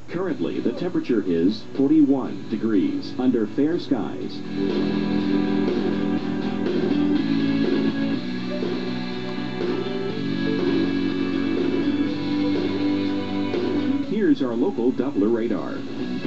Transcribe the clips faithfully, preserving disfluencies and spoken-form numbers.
Currently, the temperature is forty-one degrees under fair skies. Here's our local Doppler radar.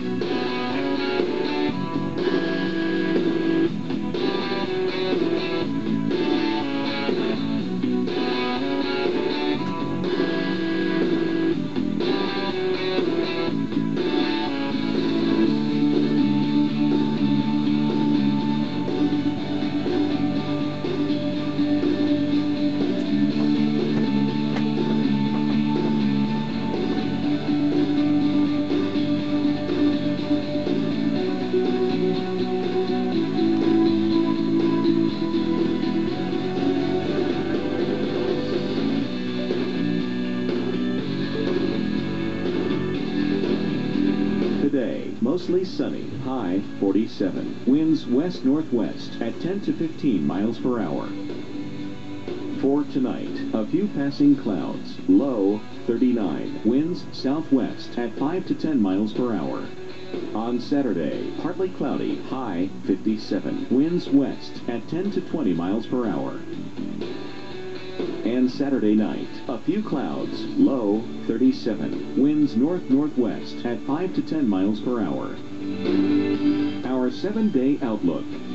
Today, mostly sunny, high forty-seven. Winds west-northwest at ten to fifteen miles per hour. For tonight, a few passing clouds, low thirty-nine. Winds southwest at five to ten miles per hour. On Saturday, partly cloudy, high fifty-seven. Winds west at ten to twenty miles per hour. And Saturday night, a few clouds, low thirty-seven. Winds north-northwest at five to ten miles per hour. Our seven-day outlook.